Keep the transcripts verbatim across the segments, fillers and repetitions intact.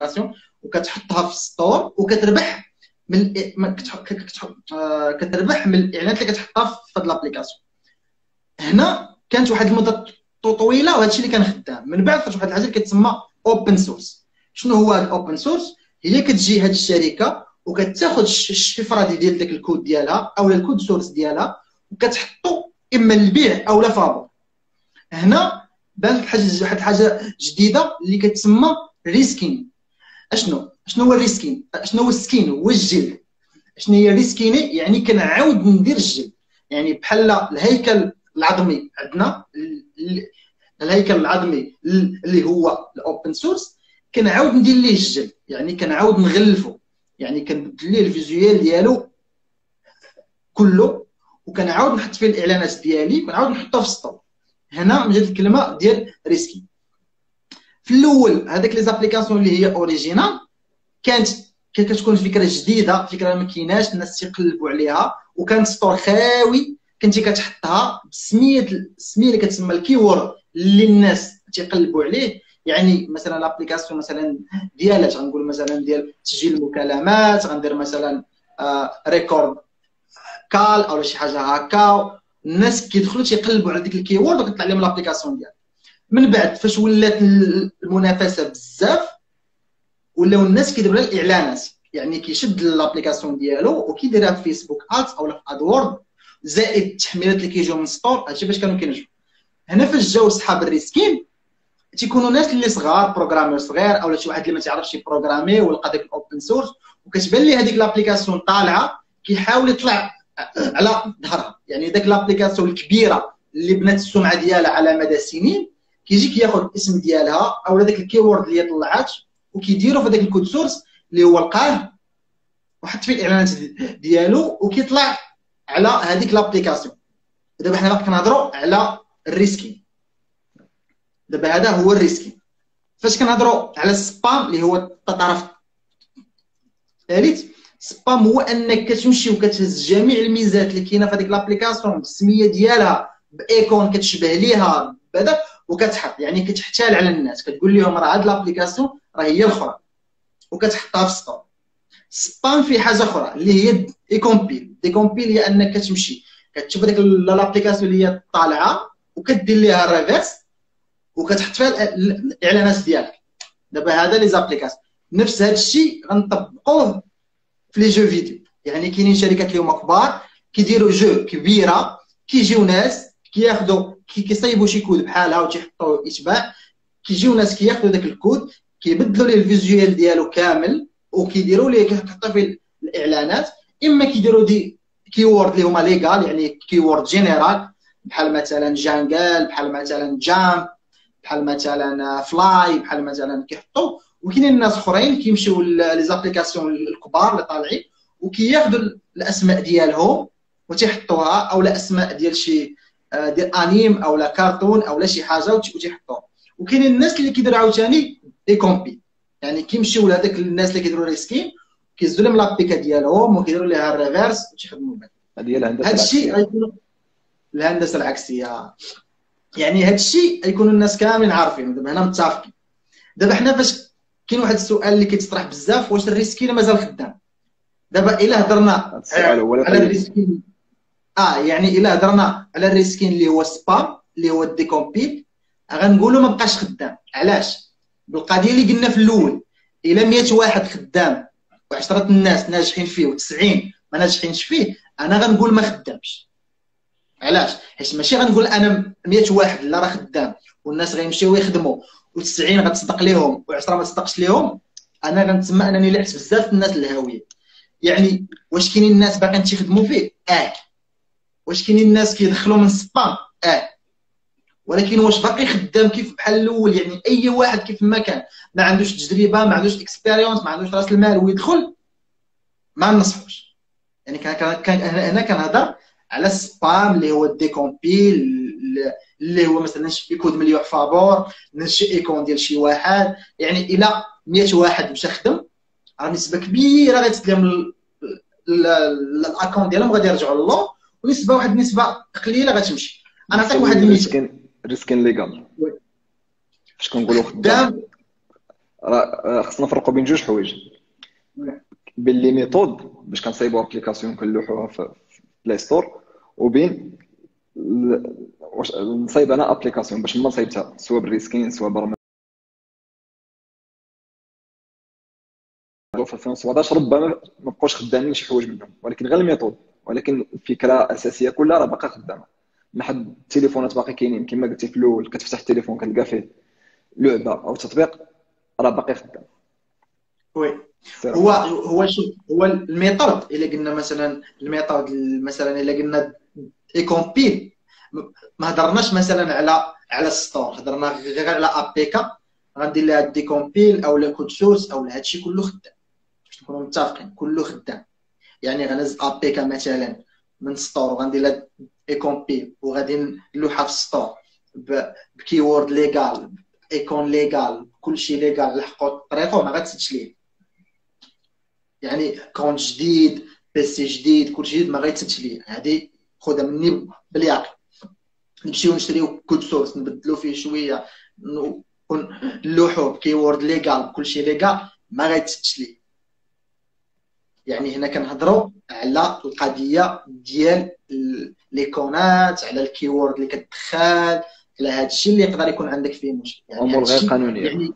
لابليكاسيون وكتحطها في الستور وكتربح من من- كتح- كتح- آه، كتربح من الاعلانات اللي كتحطها في هاد لابليكاسيون. هنا كانت واحد المده طويله وهذا الشيء اللي كان خدام. من بعد خرج واحد الحاجه اللي كتسمى اوبن سورس. شنو هو هاد الاوبن سورس؟ هي كتجي هاد الشركه وكتاخذ الش- الشفره ديال داك الكود ديالها او الكود سورس ديالها وكتحطو اما للبيع او لا فابور. هنا بانت حاجه واحد الحاجه جديده اللي كتسمى ريسكين. اشنو شنو هو الريسكين؟ شنو هو السكين؟ هو الجلد. شنو هي ريسكيني؟ يعني كنعاود ندير الجلد. يعني بحال الهيكل العظمي عندنا ال- ال- الهيكل العظمي ال- اللي هو الاوبن سورس كنعاود ندير ليه الجلد. يعني كنعاود نغلفو، يعني كنبدل ليه الفيزيوال ديالو كله وكنعاود نحط فيه الاعلانات ديالي ونعاود نحطها في السطور. هنا من جهه الكلمه ديال ريسكي. في الاول هذاك لي زابليكاسيون اللي هي اوريجينال كانت كتكون فكره جديده، فكره ما كايناش الناس تيقلبوا عليها، وكان ستور خاوي كنتي كتحطها بسميه السميه اللي كتسمى الكيورد اللي الناس تيقلبوا عليه. يعني مثلا لابليكاسيون مثلا ديالات غنقول مثلا ديال تسجيل المكالمات، غندير مثلا آه ريكورد كال او شي حاجه هكا. الناس كيدخلوا تيقلبوا على ديك الكيورد وكتطلع لهم لابليكاسيون ديالها. من بعد فاش ولات المنافسه بزاف ولاو الناس كيديروا لها الاعلانات، يعني كيشد لابليكاسيون ديالو وكيديرها في فيسبوك ادز او في ادورد زائد التحميلات اللي كيجيو من ستور. هادشي باش كانوا كينجحوا. هنا فاش جاو صحاب الريسكين تيكونوا ناس اللي صغار، بروغرامر صغير او شي واحد اللي ما تعرفش يبروغرامي ولقى داك الاوبن سورس وكتبان ليه هذيك لابليكاسيون طالعه كيحاول يطلع على ظهرها. يعني داك لابليكاسيون الكبيره اللي بنات السمعه ديالها على مدى سنين كيجي كياخذ الاسم ديالها او داك الكيورد اللي طلعات وكيديروا في داك الكود سورس اللي هو لقاه وحط فيه الاعلانات ديالو وكيطلع على هذيك لابليكاسيون. دابا حنا كنهضروا على الريسكين. دابا هذا هو الريسكين. فاش كنهضروا على السبام اللي هو الطرف الثالث، السبام هو انك كتمشي وكتهز جميع الميزات اللي كاينه في هذيك لابليكاسيون بالسميه ديالها بايكون كتشبه ليها بهذا وكتحط، يعني كتحتال على الناس، كتقول لهم راه هاد لابليكاسيون راه هي الاخرى وكتحطها في ستور. سبام في حاجه اخرى اللي هي ديكومبيل. ديكومبيل هي انك كتمشي كتشوف ديك لابليكاسيون اللي هي طالعه وكدير ليها الريفيرس وكتحط فيها الاعلانات ديالك. دابا هذا لي زابليكاسيون نفس هذا الشيء غنطبقوه في لي جو فيديو. يعني كاينين شركات اللي هما كبار كيديروا جو كبيره، كيجيو ناس كياخذوا كيصايبوا شي كود بحالها وتيحطوه يتباع، كيجيو ناس كياخذوا داك الكود كيبدلوا ليه الفيزيوال ديالو كامل وكيديروا ليه كيحطوا فيه الاعلانات. اما كيديروا دي كيورد اللي هما ليغال، يعني كيورد جينيرال بحال مثلا جانجل، بحال مثلا جام، بحال مثلا فلاي، بحال مثلا كيحطوا. وكاينين الناس اخرين كيمشيو لي زابليكاسيون الكبار اللي طالعين وكياخذوا الاسماء ديالهم وتيحطوها او الاسماء ديال شي ديال انيم او لا كارتون او لا شي حاجه وتيحطوها. وكاينين الناس اللي كيديروا عاوتاني دي كومبي، يعني كيمشيو لهذاك الناس اللي كيديروا ريسكين كيزدوا لهم لابيكا ديالهم وكيديروا ليها الريفيرس وتيخدموا بها. هذه هي الهندسه هذا الشيء غيكون الهندسه العكسيه. يعني هذا الشيء غيكونوا الناس كاملين عارفين. دابا هنا متفقين. دابا حنا فاش كاين واحد السؤال اللي كيتطرح بزاف، واش الريسكين مازال خدام؟ دابا الا هضرنا على الريسكين اه يعني الا هضرنا على الريسكين اللي هو سبام اللي هو الديكومبيت غنقولوا ما بقاش خدام. علاش؟ بالقضيه اللي قلنا في الاول، الا مية واحد خدام وعشرة الناس ناجحين فيه وتسعين ما ناجحينش فيه، انا غنقول ما خدامش. علاش؟ حيت ماشي غنقول انا مية واحد لا راه خدام والناس غيمشيو يخدموا و90 غتصدق لهم و10 ما تصدقش لهم، انا غنتسمى انني لعبت بزاف الناس الهاويه. يعني واش كاينين الناس باقيين تيخدموا فيه؟ اه. واش كاينين الناس كيدخلوا من سبام؟ اه. ولكن واش باقي خدام كيف بحال الاول؟ يعني اي واحد كيف ما كان ما عندوش تجربه، ما عندوش اكسبيريونس، ما عندوش راس المال ويدخل، ما ننصحوش. يعني كان كان هنا كنهضر على السبام اللي هو الديكومبيل اللي هو مثلا شي كود مليوح فابور شي ايكون ديال شي واحد. يعني الى مية واحد مشى خدم راه نسبه كبيره غتسلم الاكونت ديالهم غادي يرجعوا لله، ونسبه واحد النسبه قليله غتمشي. انا نعطيك واحد المثال. ريسكين ليغال فاش كنقولوا خدام راه خصنا نفرقوا بين جوج حوايج. بين لي ميثود باش كنصايبوا ابليكاسيون كنلوحوها في بلاي ستور، وبين ال- واش نصايب انا ابليكاسيون باش ما صايبتها سواء بالريسكين سواء برمجه في ألفين وسبعطاش، ربما ما بقاوش خدامين شي حوايج منهم، ولكن غير الميثود. ولكن الفكره الاساسيه كلها راه باقا خدامه. لحد التليفونات باقي كاينين كما قلتي في الاول، كتفتح التليفون كتلقى فيه لعبه او تطبيق راه باقي خدام. وي. سير هو الله. هو شوف، هو الميثود الا قلنا مثلا الميثود مثلا الا قلنا ايكومبيل، ما هضرناش مثلا على على الستور، هضرنا غير على ابيكا غندير لها ديكومبيل او لا كود سورس او هادشي كله خدام باش نكونوا متفقين، كله خدام. يعني غنزل ابيكا مثلا من ستور وغندير لها ايكومبيل وغادي نلوحها في ستور بكيورد ليغال، ايكون ليغال، كلشي ليغال، لحقوا الطريقه ما غاتسدش ليه. يعني كونت جديد، بيسي جديد، كلشي جديد ما غيتسدش ليه. هادي خذها مني باليقين. نمشيو نشريو كود سورس نبدلو فيه شويه نلوحوه بكيورد ليغال بكلشي ليغال ما غيتسدش ليه. يعني هنا كنهضروا على القضيه ديال ليكونات، على الكيورد اللي كتدخل، على هذا الشيء اللي يقدر يكون عندك فيه مشكل. يعني هذا امور غير الشيء قانونيه. يعني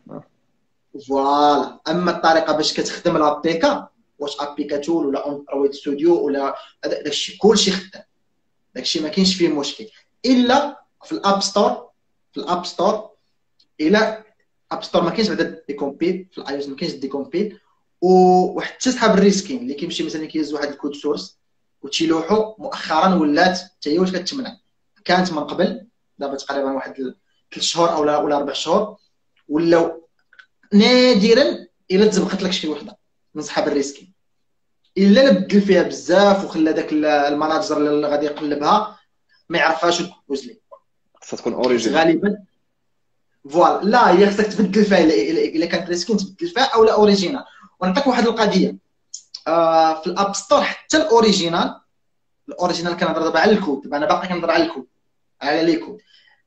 فوالا. اما الطريقه باش كتخدم لابيكا، واش ابيكا تول ولا اندرويد ستوديو ولا داكشي كلشي خدام، داكشي ما كاينش فيه مشكل الا في الاب ستور. في الاب ستور الا اب ستور ما كاينش بعدا ديكومبيل، في الاي او اس ما كاينش ديكومبيل. وحتى صحاب الريسكين اللي كيمشي مثلا كيهز واحد الكود سورس وتيلوحو مؤخرا ولات حتى هي واش كتمنع. كانت من قبل، دابا تقريبا واحد ثلاث شهور او ولا اربع شهور ولاو نادرا الا تزبقت لك شي وحده من صحاب الريسكين، الا بدل فيها بزاف وخلى داك الماناجر اللي غادي يقلبها ما يعرفهاش وتدوز ليه. خصها تكون حيت اوريجينال. غالبا فوالا لا، هي خصك تبدل فيها الا كانت ريسكين تبدل فيها او لا اوريجينال. ونعطيك واحد القضيه، آه في الاب ستور حتى الاوريجينال، الاوريجينال كنهضر دابا على الكود، دابا انا باقي كنهضر على الكود، على لي كود.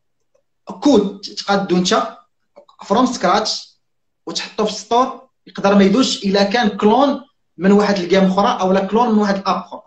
كود تقادو انت فروم سكراتش وتحطو في الستور، يقدر ما يدوش الا كان كلون من واحد الجيم اخرى او لا كلون من واحد الاب اخرى.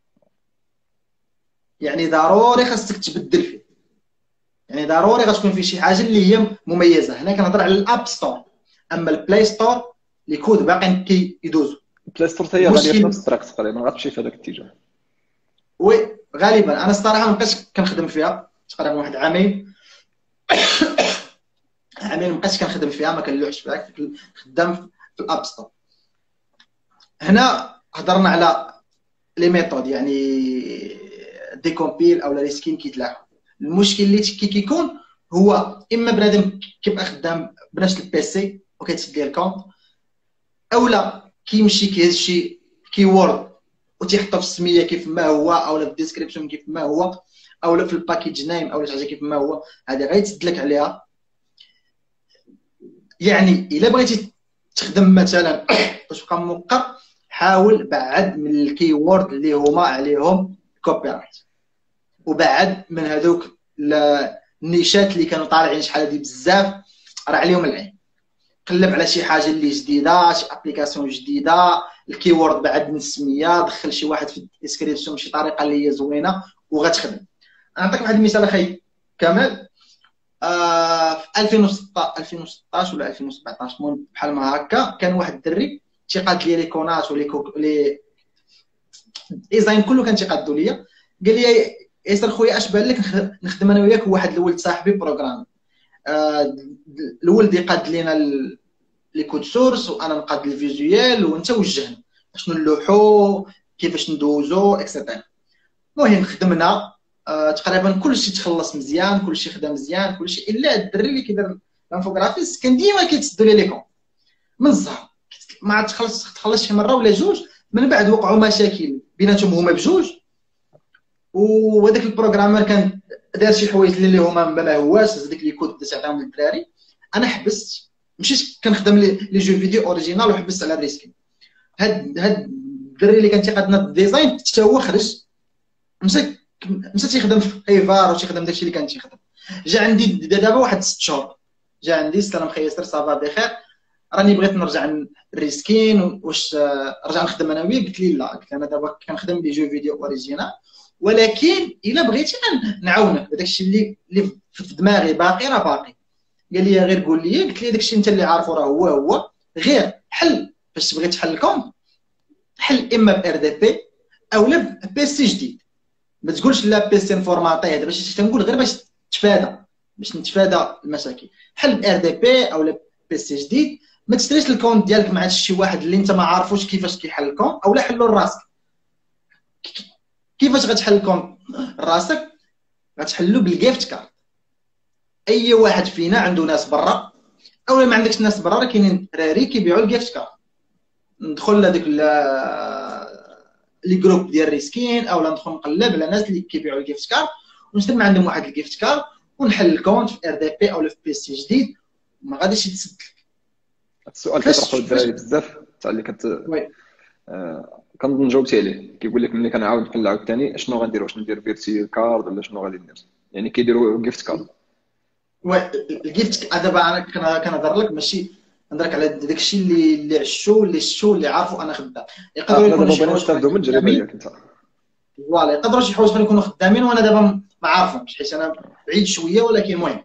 يعني ضروري خاصك تبدل فيه، يعني ضروري غتكون فيه شي حاجه اللي هي مميزه. هنا كنهضر على الاب ستور. اما البلاي ستور لي كود باقيين كيدوزو. بلاي ستور هي غاديه في المشكل نفس الطريق تقريبا، غتمشي في هذاك الاتجاه. وي غالبا انا الصراحه ما بقيتش كنخدم فيها تقريبا واحد عامين عامين ما بقيتش كنخدم فيها، ما كنلوحش فيها، خدام في الاب ستور. هنا هضرنا على لي ميثود، يعني ديكومبيل او لا سكين كيتلاحوا. المشكل اللي كي كيكون هو اما بنادم كيبقى خدام بنفس البيسي وكيتسد ليه الكونت، اولا كيمشي كيهز شي كيورد وتيحطو في السميه كيف ما هو، اولا في الديسكريبشن كيف ما هو، اولا في الباكيج نيم اولا شي حاجه كيف ما هو، هذه غيتسد لك عليها. يعني الا بغيتي تخدم مثلا باش تبقى موقع، حاول بعد من الكيورد اللي هما عليهم كوبي رايت، وبعد من هذوك النيشات اللي كانوا طالعين شحال هادي بزاف راه عليهم العين. قلب على شي حاجه اللي جديده، شي ابليكاسيون جديده، الكيورد بعد من السميه، دخل شي واحد في الديسكريبسيون بشي طريقه اللي هي زوينه وغتخدم. نعطيك واحد المثال اخي كمال. آه في ألفين وستطاش ولا ألفين وسبعطاش المهم بحال ما هكا، كان واحد الدري تيقاد لي ليكونات ولي لي ديزاين كله كان تيقادو ليا. قال لي ياسر خويا اش بان لك نخدم انا وياك وواحد الولد صاحبي بروغرام. آه الولد يقاد لينا لي كود سورس وانا نقاد الفيزوال وانت وجهنا شنو نلوحو كيفاش ندوزو اكسيتيرا. المهم خدمنا آه تقريبا كلشي تخلص مزيان، كلشي خدا مزيان، كلشي الا الدري اللي كيدير الانفوغرافيس كان ديما كيتسدوا لي ليكون من الزهر. ما عاد تخلص تخلص شي مره ولا جوج، من بعد وقعوا مشاكل بيناتهم هما بجوج، وهذاك البروغرامر كان دار شي حوايج اللي هما ما هواش ديك لي كود باش يعطيهم للدراري. انا حبست مشيت كنخدم لي جو فيديو اوريجينال وحبست على الريسكين. هاد هاد الدري اللي كان تيقادنا الديزاين حتى هو خرج مشى مشى تيخدم في ايفار وتيخدم داكشي اللي كان تيخدم. جا عندي دابا واحد ست شهور، جا عندي السلام خير صافا بخير راني بغيت نرجع ريسكين واش رجع نخدم انا وياك. قلت لي لا، قلت انا دابا كنخدم لي جو فيديو اوريجينال، ولكن الا بغيتي نعاونك داكشي اللي اللي في دماغي باقي راه باقي. قال لي غير قول لي. قلت لي داكشي انت اللي عارفه راه هو هو، غير حل باش تبغي تحل كونت حل اما بار دي بي او لا بيسي جديد. ما تقولش لا بيسي انفورماتي، هذا باش تنقول غير باش تفادى باش نتفادى المشاكل. حل ار دي بي او لا بيسي جديد. ما تشريش الكونت ديالك مع شي واحد اللي انت ما عارفوش كيفاش كيحل الكونت، او لا حلو لراسك. كيفاش غتحل الكونت راسك؟ غتحلو بالجيفت كارد. اي واحد فينا عنده ناس برا، اولا ما عندكش ناس برا، راه كاينين دراري كيبيعوا الجيفت كارد. ندخل لهذيك لي جروب ديال ريسكين، اولا ندخل نقلب على ناس اللي كيبيعوا الجيفت كارد ونشد عندهم واحد الجيفت كارد ونحل الكونت في ار دي بي او في بي سي جديد، ما غاديش يتسد. السؤال كيطرحوا الدراري بزاف تاع اللي كت آه... كنظن جاوبتي عليه. كيقول لك ملي كنعاود نحل عاوتاني شنو غندير، واش ندير فيرتي كارد ولا شنو غادي ندير؟ يعني كيديروا جيفت كارد. وي الجيفت دابا انا كنهضر لك ماشي نهضرك على داكشي اللي اللي عشو اللي شتو اللي عارفو انا خدام. يقدروا يكونوا شي حوايج نستافدوا من التجربه ديالك انت. فوالا يقدروا شي حوايج يكونوا خدامين وانا دابا ما عارفهمش حيت انا بعيد شويه، ولكن المهم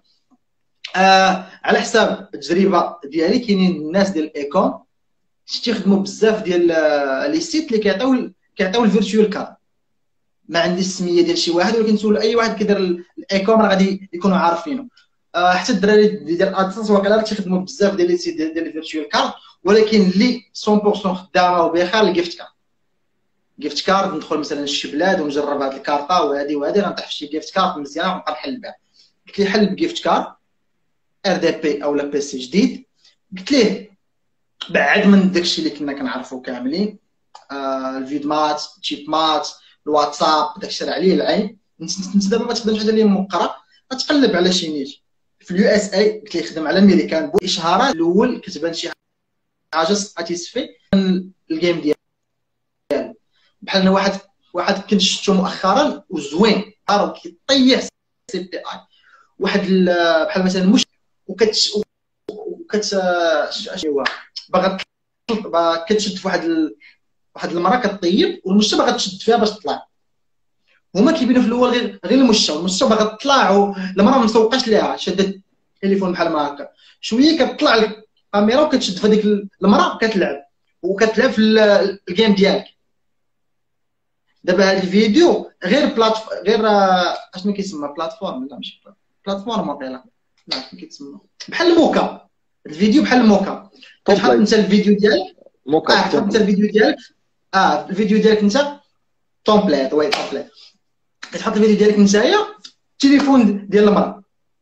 آه على حساب التجربه ديالي كاينين الناس ديال الايكون تيخدموا بزاف ديال لي سيت اللي كيعطيو كيعطيو الفيرتوال كارد. ما عنديش السميه ديال شي واحد، ولكن نسول اي واحد كيدير الايكون راه غادي يكونوا عارفينه. أه حتى الدراري ديال ادسنس وكاله تيخدموا بزاف ديال لي سيت ديال الفيرتوال كارد، ولكن اللي مية بالمية خدامه وبخير الجيفت كارد. جيفت كارد ندخل مثلا لشي بلاد ونجرب هذه الكارطه وهذه وهذه، غنطيح في شي جيفت كارد مزيان ونبقى نحل بها. قلت ليه حل بجيفت كارد ار دي بي او لا بي سي جديد. قلت ليه بعد من داكشي اللي كنا كنعرفو كاملين، آه الفيد مات تشيب مات الواتساب داكشي راه عليه العين. انت دابا ما تخدمش على اللي موقره، غتقلب على شي نيت في اليو اس اي. قلت ليه خدم على امريكان بو اشهارات الاول كتبان شي حاجه ساتيسفي الجيم ديالو. بحال واحد واحد كنت شفتو مؤخرا وزوين راه كيطيح سي بي اي واحد بحال مثلا مش وكت وكت شنو باغا كتشد في واحد ال... واحد المراه كطيب والمشة باغا تشد فيها باش تطلع. هما كيبينوا في الاول غير غير المشة والمشة باغا تطلع والمراه ما مسوقاش ليها، شدت التليفون بحال ما هكا شويه كتطلع الكاميرا وكتشد في هذيك المراه وكتلعب وكتلعب في الجيم ديالك. دابا هذا الفيديو غير بلات غير اشنو كيسمى بلاتفورم، لا ماشي بلاتفورم واقيلا، لا كيتسمى بحال الموكا. الفيديو بحال الموكا، كتحط انت الفيديو ديالك موكا اه كتحط انت الفيديو ديالك اه الفيديو ديالك انت تومبليت. وي تومبليت كتحط الفيديو ديالك نتايا في التليفون ديال المراه.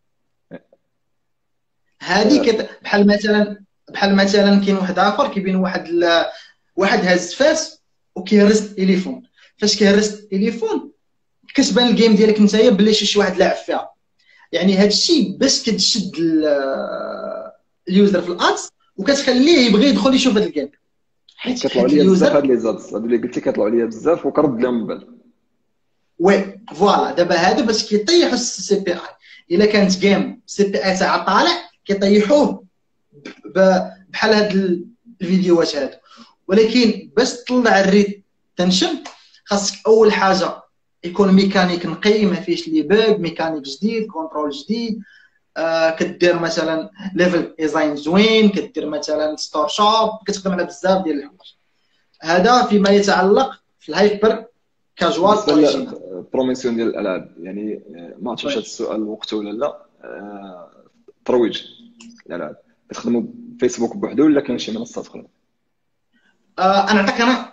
هذه بحال مثلا بحال مثلا كاين واحد اخر كيبين واحد ال... واحد هاز فاس وكيهرس التليفون. فاش كيهرس التليفون كتبان الجيم ديالك نتايا بلي شي واحد لاعب فيها. يعني هذا الشيء باش كتشد اليوزر في الادس وكتخليه يبغي يدخل يشوف هذا الجيم. حيت كيطلعوا ليا بزاف هاد لي زادس هادو اللي قلتي كيطلعوا ليا بزاف وكرد لهم البال. وي فوالا دابا هادو باش كيطيحوا السي بي اي. الا كانت جيم سي بي اي تاعها طالع كيطيحوه بحال هاد الفيديوهات هادو. ولكن باش تطلع الريتنشن خاصك اول حاجه يكون ميكانيك نقي ما فيهش لي باغ، ميكانيك جديد، كونترول جديد. آه كدير مثلا ليفل ديزاين زوين، كدير مثلا ستور شوب، كتخدم على بزاف ديال الحوايج. هذا فيما يتعلق في الهايبر كاجوال اوريجينال. بروميسيون ديال الالعاب، يعني ما عرفتش واش هذا السؤال وقته ولا لا. آه ترويج الالعاب كتخدموا فيسبوك بوحدو ولا كاين شي منصات اخرى؟ آه انا نعطيك انا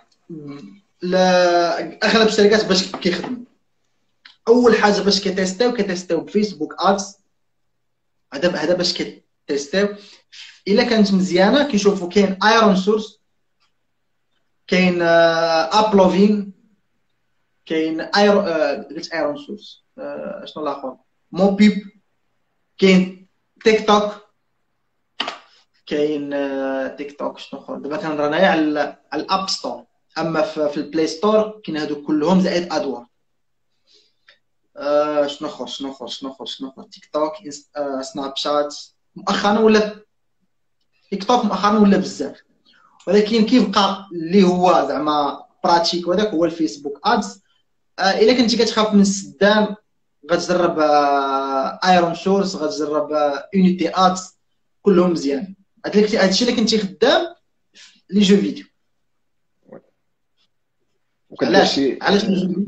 لا اغلب الشركات باش كيخدموا. اول حاجه باش كيتيستيو كيتيستيو بفيسبوك ادز. هذا هذا باش كيتيستيو الا كانت مزيانه كيشوفوا كاين ايرون سورس، كاين ابلوفين، كاين ايرو قلت ايرون سورس شنو الاخر موبيب، كاين تيك توك، كاين تيك توك شنو اخر دابا كنهضر انايا على الاب ستور. اما في البلاي ستور كاين هادو كلهم زائد ادوار. آه شنو اخر شنو اخر شنو اخر شنو اخر تيك توك، آه سناب شات. مؤخرا ولات تيك توك مؤخرا ولا بزاف، ولكن كيبقى اللي هو زعما براتيك وهذاك هو الفيسبوك ادز. آه الا كنتي كتخاف من السدان غتجرب آه ايرون شورس، غتجرب آه يونيتي ادز، كلهم مزيان. هادشي اللي كنتي خدام لي جو فيديو. وكدير علاش شي علاش لي جو فيديو؟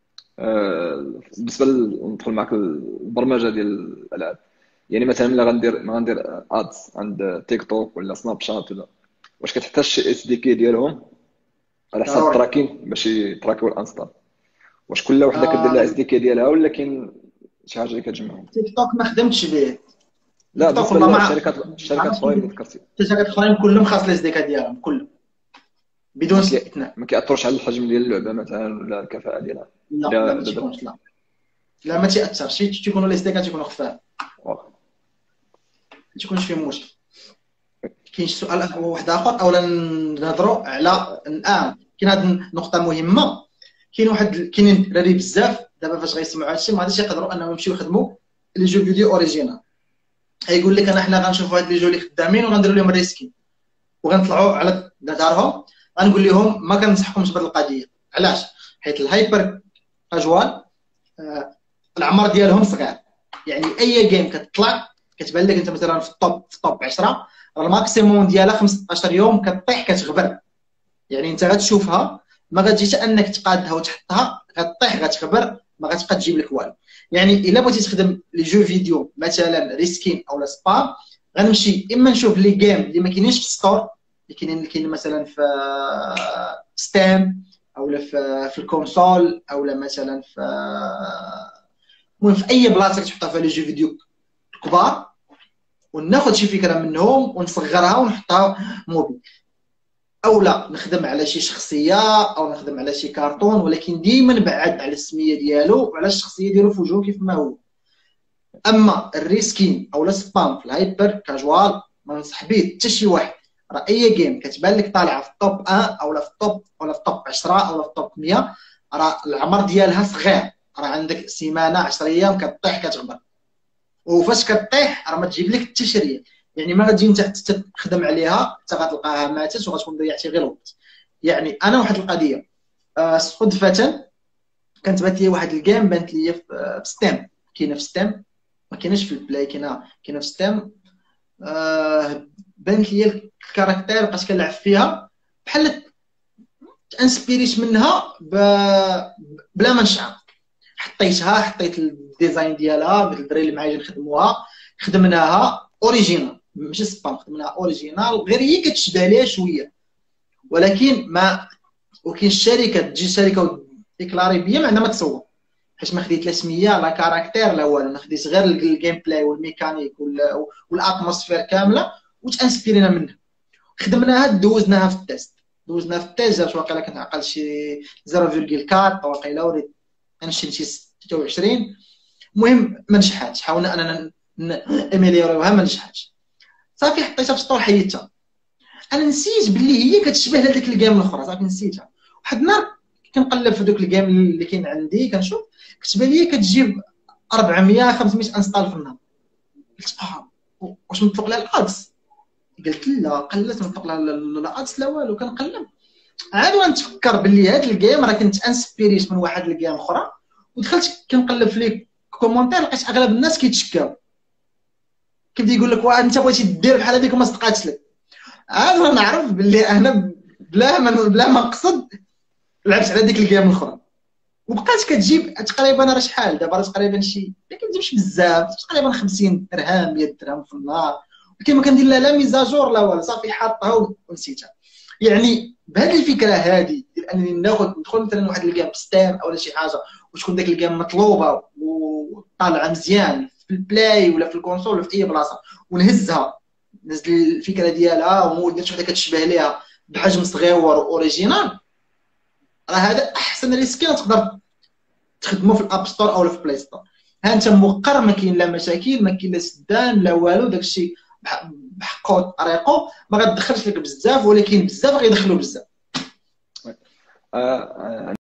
آه، بالنسبه ل- ندخل معك البرمجه ديال الالعاب. يعني مثلا ملي غندير ما غندير ادز عند تيك توك ولا سناب شات ولا، واش كتحتاج شي اس دي كي ديالهم على حساب ضروري التراكين باش يتراكيو الانستال؟ واش كل وحده كدير لها اس آه. دي كي ديالها ولا كاين شي حاجه اللي كتجمعهم؟ تيك توك ما خدمتش به. لا تيك توك بالنسبه والله ما للشركات ما الشركات عرفتش الاخرين كيفاش. اللي ذكرتي، الشركات الاخرين كلهم خاص الاس دي كا ديالهم كلهم بدون ما كي استثناء. ما كيأثرش على الحجم ديال اللعبه مثلا ولا الكفاءه ديالها؟ لا لا لا ما لا درا تيكونش، لا لا ما تيأثرش، تيكونوا الاس دي كا تيكونوا خفاف، واخا. ما تيكونش فيهم مشكل. كاين شي سؤال واحد اخر اولا نهضروا على الان؟ كاين هذه النقطه مهمه. كاين واحد كاينين الدراري بزاف دابا فاش غيسمعوا هادشي ما غاديش يقدروا انهم يمشيو يخدموا لي جو فيديو اوريجينال. غيقول لك انا حنا غنشوفوا هاد لي جو اللي خدامين وغنديروا لهم ريسكين وغنطلعوا على دارهم. غنقول لهم ما كنصحكمش بهذه القضيه. علاش؟ حيت الهايبر كاجوال آه العمر ديالهم صغير. يعني اي جيم كتطلع كتبان لك انت مثلا في الطوب في الطوب عشرة، الماكسيموم ديالها خمسطاش يوم كطيح كتغبر. يعني انت غتشوفها ما غتجيش انك تقادها وتحطها، غطيح غتخبر ما غتبقى تجيب لك والو. يعني الا بغيتي تخدم لي جو فيديو مثلا ريسكين او سبام، غنمشي اما نشوف لي جيم اللي ما كاينينش في ستور، اللي كاينين اللي كاين مثلا في ستام او في في الكونسول او مثلا في المهم في اي بلاصه كتحطها فيها لي جو فيديو كبار، وناخذ شي فكره منهم ونصغرها ونحطها موبيل. او لا نخدم على شي شخصيه او نخدم على شي كارتون، ولكن ديما بعد على السميه ديالو وعلى الشخصيه ديالو في وجهه كيف ما هو. اما الريسكين او السبام في الهايبر كاجوال ما ننصح به حتى شي واحد. راه اي جيم كتبان لك طالعه في التوب واحد او في التوب ولا في التوب عشرة او في التوب مية، راه العمر ديالها صغير. راه عندك سيمانه عشرة ايام كطيح كتغبر، وفاش كطيح راه ما تجيب لك حتى شي ريال. يعني ما غتجي انت تخدم عليها حتى غتلقاها ماتت وغتكون ضيعتي غير الوقت. يعني انا واحد القضيه آه صدفه كانت بانت لي واحد الجيم بانت لي في ستيم، كاينه في ستيم ما كايناش في البلاي، كاينه كاينه في ستيم. آه بانت لي الكاركتير بقيت كنلعب فيها بحال تانسبيريت منها ب... بلا ما نشعر. حطيتها حطيت الديزاين ديالها، قلت الدراري اللي معايا نخدموها خدمناها اوريجينال ماشي سبام، خدمناها اوريجينال غير هي كتشبه ليها شويه. ولكن ما وكاين الشركه تجي شركه ديكلاري بيا ما عندها ما تصور، حيت ما خديت لا سميه لا كاركتير لا والو. انا خديت غير الجيم بلاي والميكانيك والاتموسفير كامله وتانسبيرينا منها. خدمناها دوزناها في التيست دوزناها في التيست جات واقيلا كنعقل شي صفر فاصلة أربعة واقيلا وليت نمشي شي ستة وعشرين. المهم ما نجحاتش، حاولنا اننا اميليوريوها ما نجحاتش. صافي حطيتها في السطور حيدتها. انا نسيت باللي هي كتشبه لهذيك الجيم الاخرى، صافي نسيتها. واحد النهار كنقلب في دوك الجيم اللي كاين عندي كنشوف كتبان لي كتجيب أربعمية خمسمية انستال في النهار. قلت اه واش مطلق لها الادس؟ قلت لا قلت مطلق لها الادس لا والو. كنقلب عاد ونتفكر باللي هاد الجيم راه كنت انسبيريت من واحد الجيم اخرى، ودخلت كنقلب في لي كومونتير لقيت اغلب الناس كيتشكاو، كيبدا يقول لك واه انت بغيتي دير بحال هذيك وما صدقاتش لك. عاد نعرف باللي انا بلا ما بلا ما نقصد لعبت على ديك الجيم الاخرى، وبقات كتجيب تقريبا راه شحال دابا، راه تقريبا شي ما كتجيبش بزاف، تقريبا خمسين درهم مية درهم في النهار. ولكن ما كندير لها لا ميزاجور لا والو، صافي حاطها ونسيتها. يعني بهذه الفكره هذه ديال انني ناخذ ندخل مثلا واحد الجيم ستام او شي حاجه وتكون داك الجيم مطلوبه وطالعه مزيان في البلاي ولا في الكونسول ولا في اي بلاصه، ونهزها نزل الفكره ديالها ومود شي وحده كتشبه ليها بحجم صغير واوريجينال، راه هذا احسن ريسكي تقدر تخدمه في الاب ستور او في البلاي ستور. ها انت موقر ما كاين لا مشاكل ما كاين لا سدان لا والو، داكشي بحقو طريقو ما غتدخلش لك بزاف، ولكن بزاف غيدخلوا بزاف. آه،